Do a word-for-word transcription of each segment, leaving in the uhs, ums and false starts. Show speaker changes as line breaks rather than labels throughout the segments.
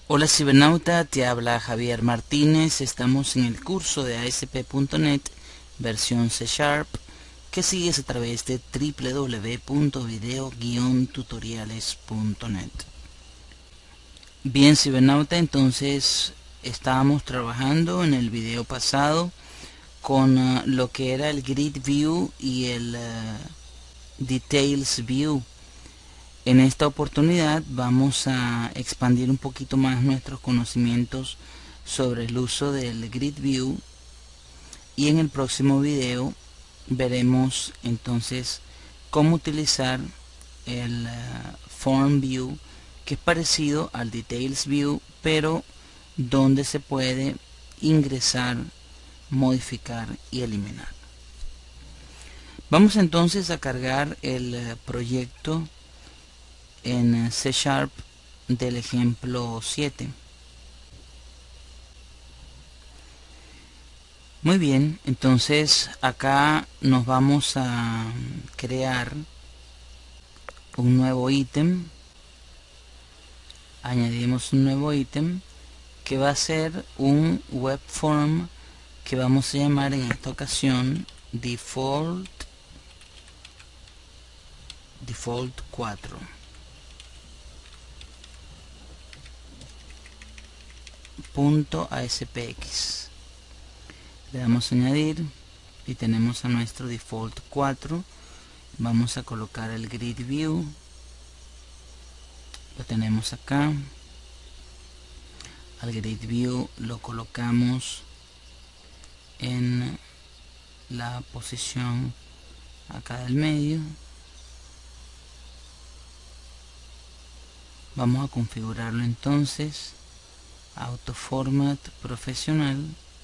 Hola cibernauta, te habla Javier Martínez. Estamos en el curso de A S P punto net versión C Sharp que sigues a través de w w w punto video guion tutoriales punto net. Bien cibernauta, entonces estábamos trabajando en el video pasado con uh, lo que era el Grid View y el uh, Details View. En esta oportunidad vamos a expandir un poquito más nuestros conocimientos sobre el uso del Grid View, y en el próximo video veremos entonces cómo utilizar el uh, Form View, que es parecido al Details View, pero donde se puede ingresar, modificar y eliminar. Vamos entonces a cargar el uh, proyecto en C Sharp del ejemplo siete. Muy bien, entonces acá nos vamos a crear un nuevo ítem. Añadimos un nuevo ítem que va a ser un web form que vamos a llamar en esta ocasión default default cuatro. Punto .aspx. Le damos a añadir y tenemos a nuestro default cuatro. Vamos a colocar el grid view, lo tenemos acá. Al grid view lo colocamos en la posición acá del medio. Vamos a configurarlo entonces auto format profesional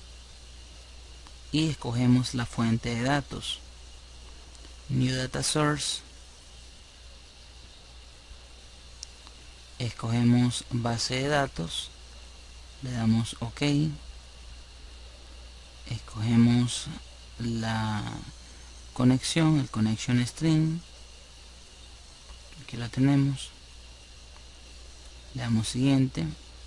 y escogemos la fuente de datos, new data source. Escogemos base de datos, le damos OK. Escogemos la conexión, el connection string, aquí la tenemos, le damos siguiente.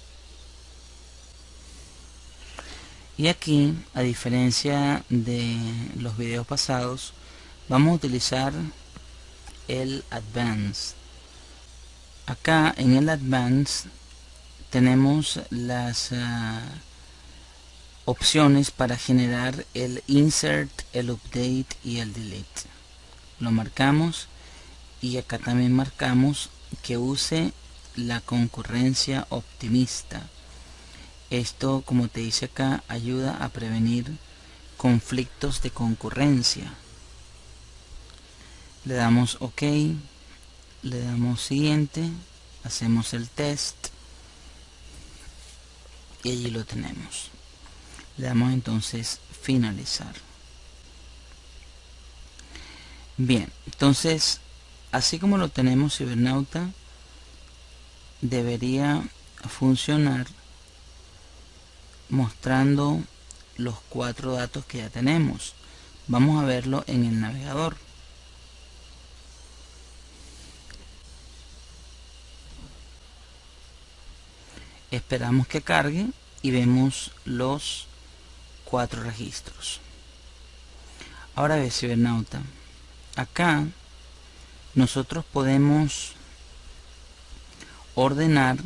Y aquí, a diferencia de los videos pasados, vamos a utilizar el Advanced. Acá en el Advanced tenemos las uh, opciones para generar el Insert, el Update y el Delete. Lo marcamos y acá también marcamos que use la concurrencia optimista. Esto, como te dice acá, ayuda a prevenir conflictos de concurrencia. Le damos OK, le damos siguiente, hacemos el test y allí lo tenemos. Le damos entonces finalizar. Bien, entonces así como lo tenemos, cibernauta, debería funcionar mostrando los cuatro datos que ya tenemos. Vamos a verlo en el navegador. Esperamos que cargue y vemos los cuatro registros. Ahora ve, cibernauta, acá nosotros podemos ordenar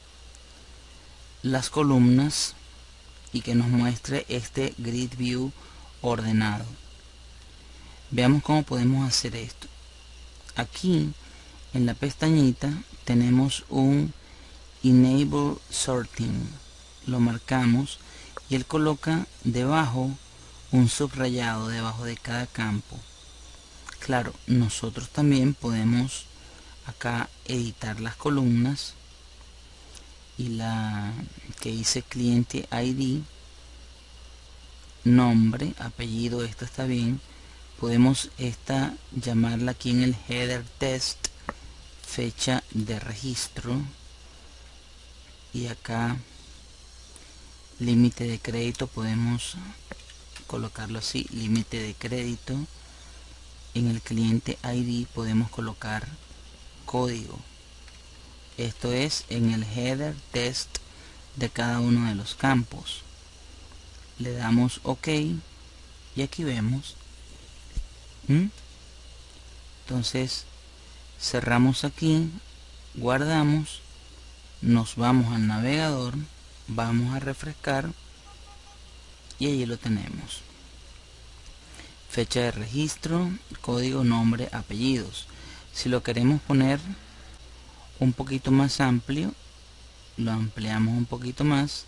las columnas y que nos muestre este grid view ordenado. Veamos cómo podemos hacer esto. Aquí en la pestañita tenemos un enable sorting, lo marcamos y él coloca debajo un subrayado debajo de cada campo. Claro, nosotros también podemos acá editar las columnas y la que dice cliente I D, nombre, apellido, esta está bien. Podemos esta llamarla aquí en el header test, fecha de registro, y acá límite de crédito, podemos colocarlo así, límite de crédito. En el cliente I D podemos colocar código. Esto es en el header test de cada uno de los campos. Le damos OK y aquí vemos. ¿Mm? Entonces cerramos aquí, guardamos, nos vamos al navegador, vamos a refrescar y allí lo tenemos. Fecha de registro, código, nombre, apellidos. Si lo queremos poner un poquito más amplio, lo ampliamos un poquito más,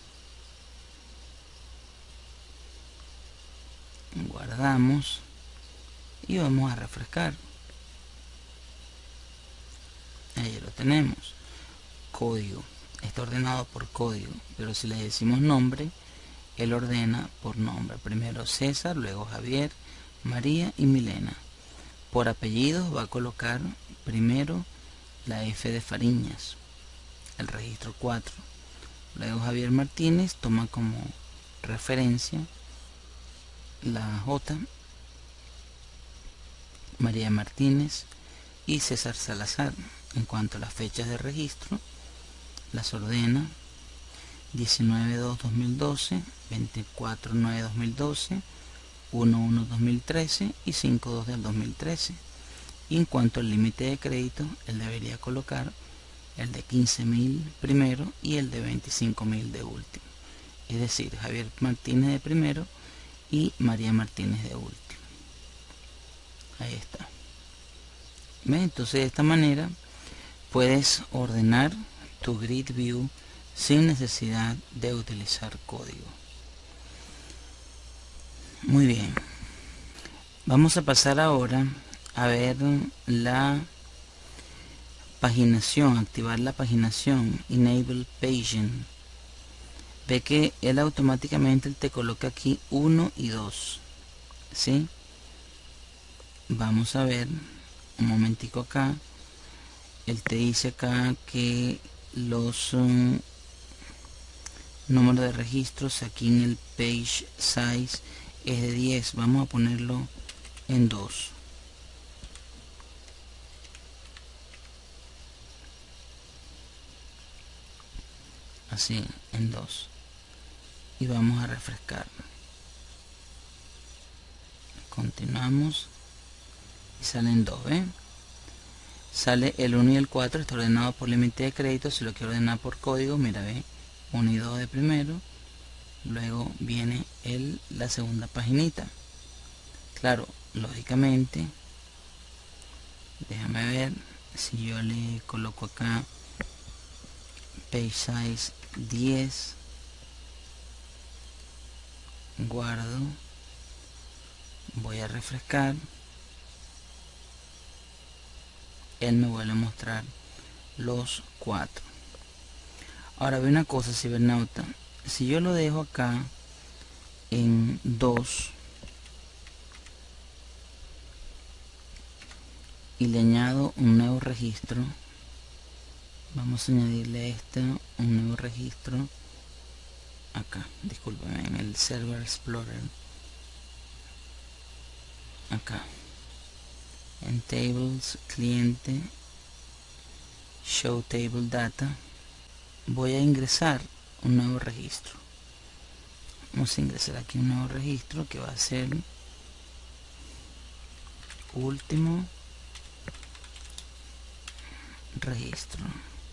guardamos y vamos a refrescar. Ahí lo tenemos. Código, está ordenado por código, pero si le decimos nombre, él ordena por nombre. Primero César, luego Javier, María y Milena. Por apellidos va a colocar primero la F de Fariñas, el registro cuatro. Luego Javier Martínez toma como referencia la J, María Martínez y César Salazar. En cuanto a las fechas de registro, las ordena diecinueve dos dos mil doce, veinticuatro nueve dos mil doce, uno uno dos mil trece y cinco dos del dos mil trece. Y en cuanto al límite de crédito, él debería colocar el de quince mil primero y el de veinticinco mil de último. Es decir, Javier Martínez de primero y María Martínez de último. Ahí está. ¿Ves? Entonces de esta manera puedes ordenar tu Grid View sin necesidad de utilizar código. Muy bien. Vamos a pasar ahora a ver la paginación, activar la paginación, Enable Paging. Ve que él automáticamente te coloca aquí uno y dos, ¿sí? Vamos a ver un momentico acá. Él te dice acá que los um, números de registros aquí en el page size es de diez. Vamos a ponerlo en dos. Así, en dos. Y vamos a refrescar. Continuamos y salen dos, ¿eh? Sale el uno y el cuatro, está ordenado por límite de crédito. Si lo quiero ordenar por código, mira, ve, uno y dos de primero, luego viene el, la segunda paginita. Claro, lógicamente, déjame ver, si yo le coloco acá page size diez, guardo, voy a refrescar, él me vuelve a mostrar los cuatro. Ahora ve una cosa, cibernauta, si yo lo dejo acá en dos y le añado un nuevo registro, vamos a añadirle este, un nuevo registro acá, discúlpeme, en el Server Explorer, acá en Tables, Cliente, Show Table Data, voy a ingresar un nuevo registro. Vamos a ingresar aquí un nuevo registro que va a ser último registro.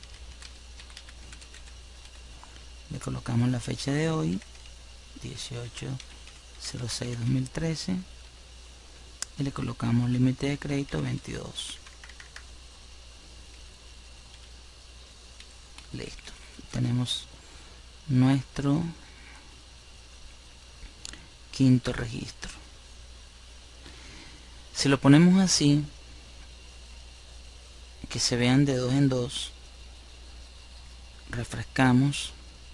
Le colocamos la fecha de hoy, dieciocho cero seis dos mil trece, y le colocamos límite de crédito veintidós. Listo, tenemos nuestro quinto registro. Si lo ponemos así, que se vean de dos en dos, refrescamos,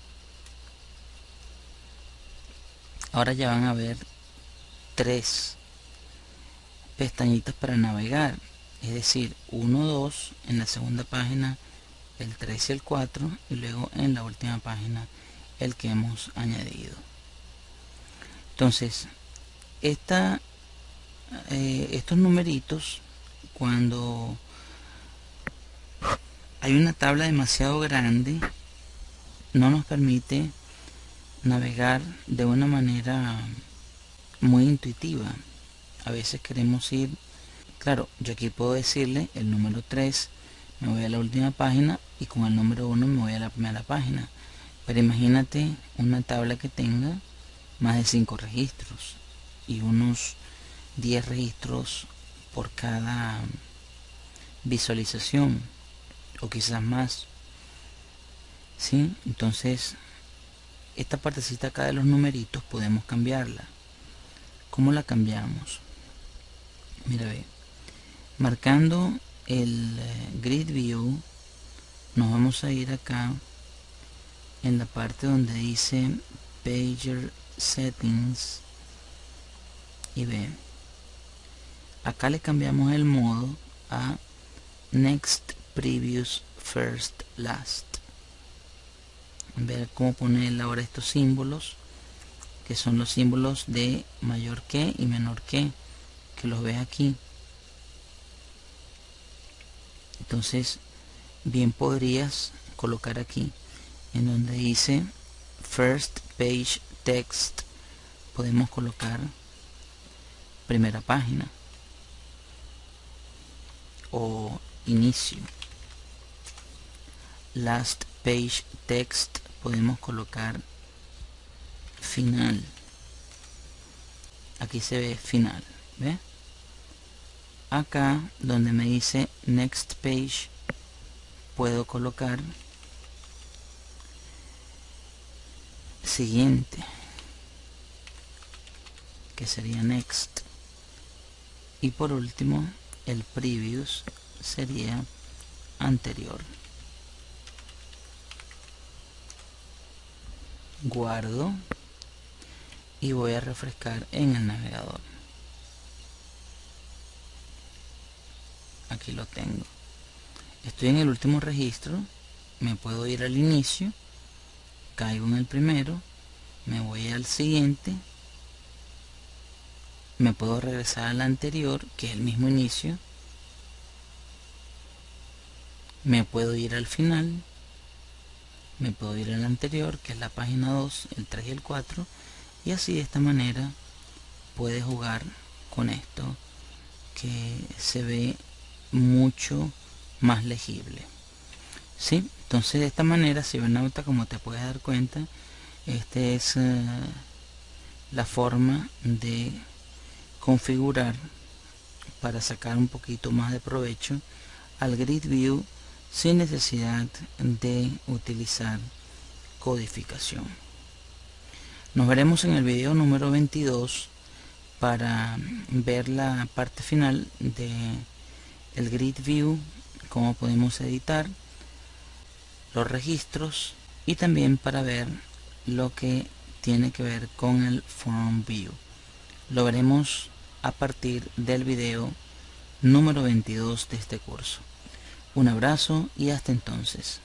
ahora ya van a ver tres pestañitas para navegar, es decir, uno, dos en la segunda página, el tres y el cuatro, y luego en la última página el que hemos añadido. Entonces esta, eh, estos numeritos, cuando hay una tabla demasiado grande, no nos permite navegar de una manera muy intuitiva. A veces queremos ir, claro, yo aquí puedo decirle el número tres, me voy a la última página, y con el número uno me voy a la primera página. Pero imagínate una tabla que tenga más de cinco registros y unos diez registros por cada visualización, o quizás más. ¿Sí? Entonces esta partecita acá de los numeritos podemos cambiarla. ¿Cómo la cambiamos? Mira, ve, marcando el Grid View, nos vamos a ir acá en la parte donde dice Pager Settings, y ve, acá le cambiamos el modo a Next, Previous, First, Last. Ver cómo poner ahora estos símbolos, que son los símbolos de mayor que y menor que, que los ves aquí. Entonces bien podrías colocar aquí en donde dice First Page Text, podemos colocar primera página o inicio. Last Page Text, podemos colocar final. Aquí se ve final, ¿ve? Acá donde me dice Next Page, puedo colocar siguiente, que sería Next, y por último el Previous sería anterior. Guardo y voy a refrescar en el navegador. Aquí lo tengo. Estoy en el último registro, me puedo ir al inicio, caigo en el primero, me voy al siguiente, me puedo regresar al anterior, que es el mismo inicio, me puedo ir al final, me puedo ir al anterior, que es la página dos, el tres y el cuatro, y así de esta manera puedes jugar con esto, que se ve mucho más legible. ¿Sí? Entonces de esta manera, cibernauta, como te puedes dar cuenta, esta es uh, la forma de configurar para sacar un poquito más de provecho al Grid View sin necesidad de utilizar codificación. Nos veremos en el video número veintidós para ver la parte final de el Grid View, cómo podemos editar los registros, y también para ver lo que tiene que ver con el Form View. Lo veremos a partir del video número veintidós de este curso. Un abrazo y hasta entonces.